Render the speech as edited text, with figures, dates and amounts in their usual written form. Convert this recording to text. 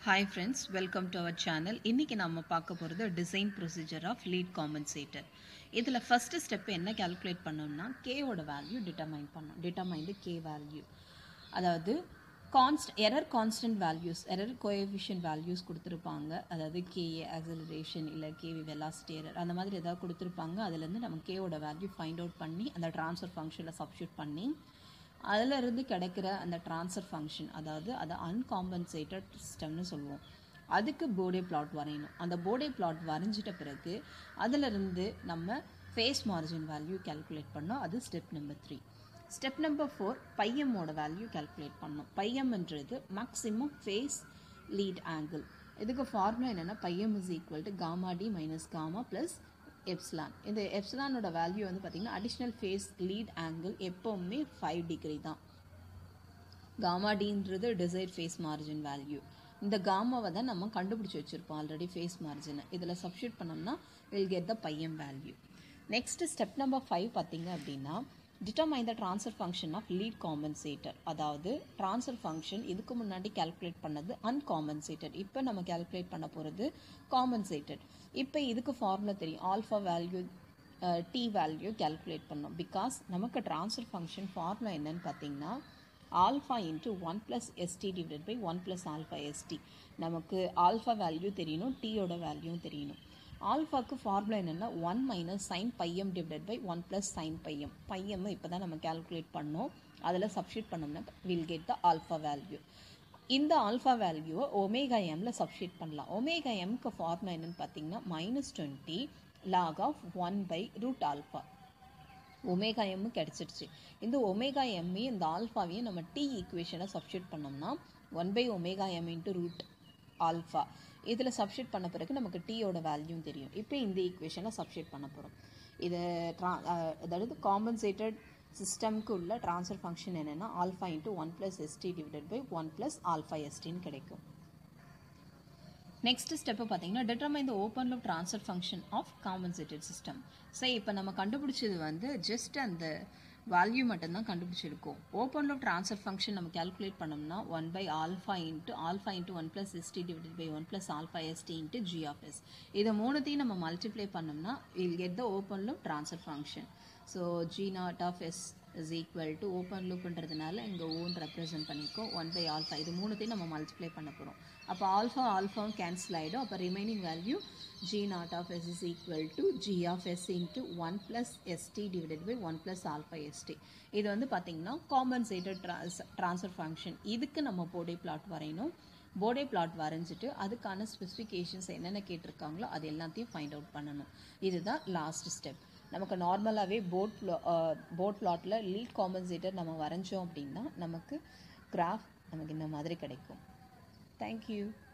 Hi friends, welcome to our channel. இன்னைக்கு நாம பார்க்க போறது design procedure of lead compensator. இதுல first step என்ன calculate பண்ணோம்னா k ஓட value determine the k value. அதாவது error constant values, error coefficient values கொடுத்திருப்பாங்க. அதாவது k acceleration இல்ல k velocity error அந்த மாதிரி ஏதாவது கொடுத்திருப்பாங்க. அதுல இருந்து நம்ம k ஓட value find out பண்ணி அந்த transfer functionல substitute பண்ணி அதில் இருந்து கிடைக்கிற அந்த ட்ரான்ஸ்ஃபர் ஃபங்க்ஷன் அதாவது அதை அன்காம்பன்சேட்டட் சிஸ்டம்னு சொல்லுவோம். அதுக்கு போர்டே பிளாட் வரையணும். அந்த போர்டே பிளாட் வரைஞ்சிட்ட பிறகு அதிலிருந்து நம்ம ஃபேஸ் மார்ஜின் வேல்யூ கேல்குலேட் பண்ணோம். அது ஸ்டெப் நம்பர் 3. ஸ்டெப் நம்பர் 4 பைஎம்மோட வேல்யூ கேல்குலேட் பண்ணோம். பைஎம்ன்றது மேக்ஸிமம் ஃபேஸ் லீட் ஆங்கிள். இதுக்கு ஃபார்முலா என்னென்னா phi M is equal to gamma D minus gamma plus epsilon. இந்த எப்சிலானோட வேல்யூ வந்து பார்த்தீங்கன்னா அடிஷ்னல் ஃபேஸ் லீட் ஆங்கிள் எப்போவுமே 5 டிகிரி தான். காமா டின்றது டிசைர்ட் ஃபேஸ் மார்ஜின் வேல்யூ. இந்த காமாவை தான் நம்ம கண்டுபிடிச்சி வச்சுருப்போம் ஆல்ரெடி ஃபேஸ் மார்ஜினை. இதில் சப்ஸ்டியூட் பண்ணோம்னா will get the phi m value. Next step number 5 பார்த்தீங்க அப்படின்னா determine the transfer function of lead compensator. அதாவது ட்ரான்ஸ்ஃபர் ஃபங்க்ஷன் இதுக்கு முன்னாடி கேல்குலேட் பண்ணது அன்காம்பன்சேட்டட், இப்போ நம்ம கேல்குலேட் பண்ண போகிறது காம்பன்சேட்டட். இப்போ இதுக்கு ஃபார்முலா தெரியும். Alpha value T value calculate பண்ணோம். பிகாஸ் நமக்கு ட்ரான்ஸ்ஃபர் ஃபங்க்ஷன் ஃபார்முலா என்னன்னு பார்த்தீங்கன்னா alpha into 1 plus s T divided by 1 plus alpha s T. நமக்கு ஆல்ஃபா வேல்யூ தெரியணும், டீயோட வேல்யூவும் தெரியணும். ஆல்ஃபாக்கு ஃபார்முலா என்னென்னா 1 minus sine phi m divided by 1 plus sine phi m. Phi m இப்போ தான் நம்ம கேல்குலேட் பண்ணோம். அதில் சப்ஸ்டியூட் பண்ணோம்னா will get the alpha value. இந்த ஆல்ஃபா வேல்யூவை ஒமேகா எம்மில் சப்ஸ்டியூட் பண்ணலாம். ஒமேகா எம்க்கு ஃபார்முலா என்னென்னு பார்த்தீங்கன்னா -20 log of 1 by root alpha. Omega m கிடச்சிடுச்சு. இந்த ஒமேகா எம்மையும் இந்த ஆல்ஃபாவையும் நம்ம டி ஈக்குவேஷனை சப்ஸ்டியூட் பண்ணோம்னா 1 by omega m into root alpha. இதில் சப்ஸ்டியூட் பண்ண பிறகு நமக்கு டீயோட வேல்யூவும் தெரியும். இப்போ இந்த ஈக்குவேஷனை சப்ஸ்டியூட் பண்ண போகிறோம். இது அதாவது காம்பன்சேட்டட் சிஸ்டம்க்கு உள்ள ட்ரான்ஸ்ஃபர் ஃபங்க்ஷன் என்னென்னா alpha into 1 plus s T divided by 1 plus alpha எஸ்டின்னு கிடைக்கும். நெக்ஸ்ட் ஸ்டெப்பு பார்த்தீங்கன்னா determine the open loop transfer function of compensated system. சரி, இப்போ நம்ம கண்டுபிடிச்சது வந்து ஜஸ்ட் அந்த வேல்யூ மட்டும்தான் கண்டுபிடிச்சிருக்கோம். ஓப்பன் லூப் ட்ரான்ஸ்ஃபர் ஃபங்க்ஷன் நம்ம கேல்குலேட் பண்ணோம்னா 1 by alpha into 1 plus s T divided by 1 plus alpha s T into G of s. இதை மூணுத்தையும் நம்ம மல்டிப்ளை பண்ணோம்னா will get the open loop transfer function. So G naught of s is equal to open லூப்ன்றதுனால இங்கே own represent பண்ணியிருக்கோம் 1 by alpha. இது மூணுத்தையும் நம்ம மல்டிப்ளை பண்ண போகிறோம். அப்போ ஆல்ஃபாவும் கேன்சல் ஆகிடும். அப்போ remaining value G naught of s is equal to G of s into 1 plus s T divided by 1 plus alpha s T. இது வந்து பார்த்தீங்கன்னா காம்பன்சேட்டட் ட்ரான்ஸ்ஃபர் ஃபங்க்ஷன். இதுக்கு நம்ம போர்டே பிளாட் வரையணும். போர்டே பிளாட் வரைஞ்சிட்டு அதுக்கான ஸ்பெசிஃபிகேஷன்ஸ் என்னென்ன கேட்டிருக்காங்களோ அது எல்லாத்தையும் ஃபைண்ட் அவுட் பண்ணணும். இதுதான் லாஸ்ட் ஸ்டெப். நமக்கு நார்மலாகவே போர்ட் பிளாட்டில் லீட் காம்பன்சேட்டர் நம்ம வரைஞ்சோம் அப்படின்னா நமக்கு கிராஃப் நமக்கு இந்த மாதிரி கிடைக்கும். தேங்க்யூ.